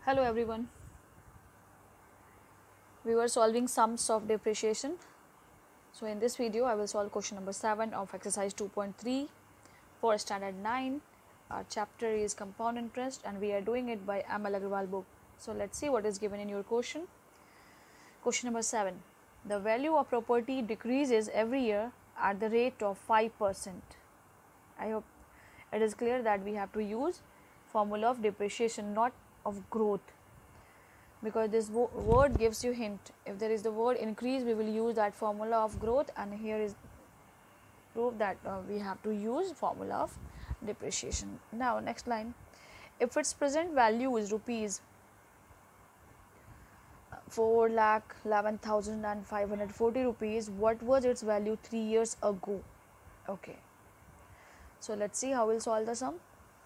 Hello everyone. We were solving sums of depreciation. So in this video I will solve question number 7 of exercise 2.3 for standard 9. Our chapter is compound interest and we are doing it by Amal Agarwal book. So let's see what is given in your question. Question number 7. The value of property decreases every year at the rate of 5%. I hope it is clear that we have to use formula of depreciation, not of growth, because this word gives you hint. If there is the word increase, we will use that formula of growth, and here is proof that we have to use formula of depreciation. Now next line, if its present value is rupees 4,11,540 rupees, what was its value 3 years ago? Okay, so let's see how we'll solve the sum.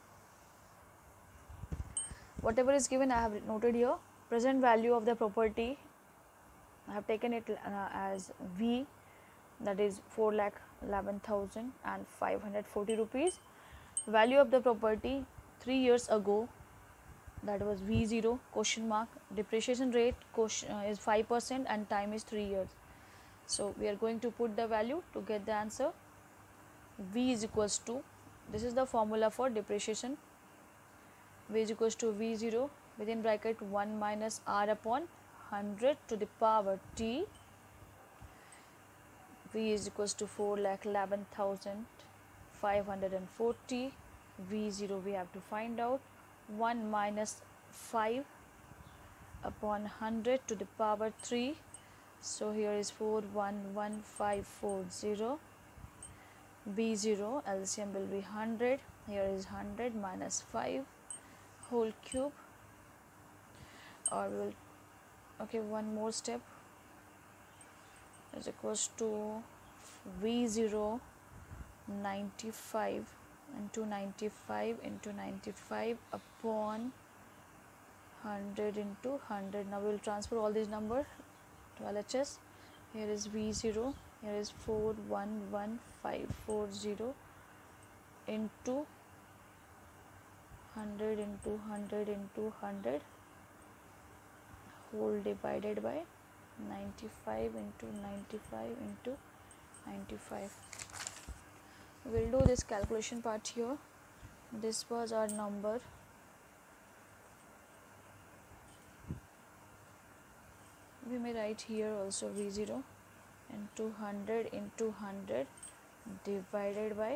Whatever is given I have noted here. Present value of the property, I have taken it as V, that is 4,11,540 rupees. Value of the property 3 years ago, that was V0 question mark. Depreciation rate is 5% and time is 3 years. So we are going to put the value to get the answer. V is equals to, this is the formula for depreciation. V is equals to V0 within bracket 1 minus R upon 100 to the power T. V is equals to 4,11,540. V0 we have to find out. 1 minus 5 upon 100 to the power 3. So here is 4,11540. V0 LCM will be 100. Here is 100 minus 5 whole cube, or we will, okay, one more step, is equals to V0 95 into 95 into 95 upon 100 into 100. Now we will transfer all these numbers to LHS. Here is V0, here is 4,11540 into 100 into 100 into 100 whole divided by 95 into 95 into 95. We will do this calculation part here. This was our number. We may write here also V0 into 100 into 100 divided by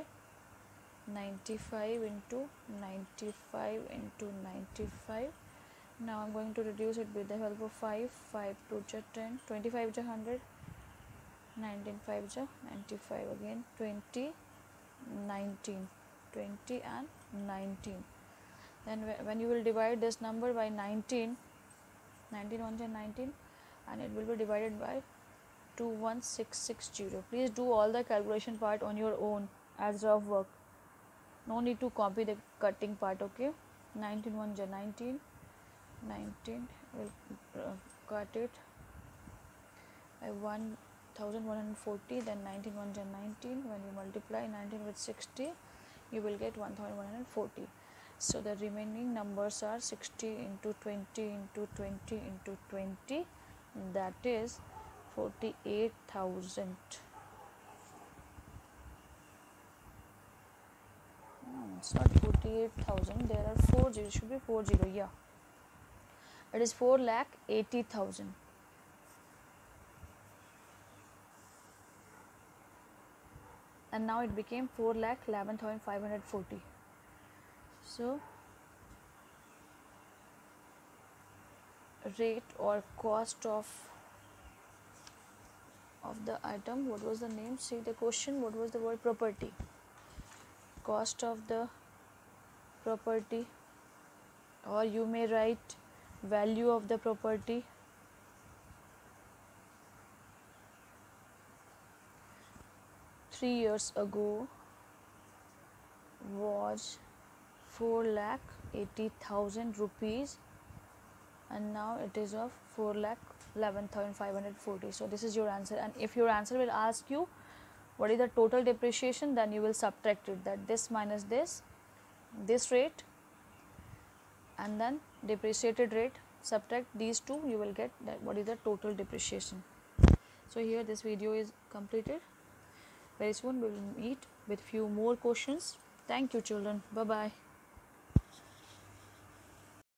95 into 95 into 95. Now I am going to reduce it with the help of 5. 5 2 ja 10, 25 ja 100, 19 5 ja 95, again 20, 19, 20 and 19. Then when you will divide this number by 19, 19 1 ja 19, and it will be divided by 21660. Please do all the calculation part on your own as rough work. No need to copy the cutting part, okay? 19 1 ja 19, 19 will cut it by 1140, then 19 1 ja 19. When you multiply 19 with 60, you will get 1140. So the remaining numbers are 60 into 20 into 20 into 20, that is 48,000. It's not 48,000, there are 4 zeros, should be 40, yeah. It is 4,80,000. And now it became 4,11,540. So rate or cost of the item, what was the name? See the question, what was the word? Property. Cost of the property, or you may write value of the property. Three years ago was 4,80,000 rupees, and now it is of 4,11,540. So this is your answer. And if your answer will ask you what is the total depreciation, then you will subtract it, that this minus this rate and then depreciated rate, subtract these two, you will get that what is the total depreciation. So here this video is completed. Very soon we will meet with few more questions. Thank you children. Bye bye.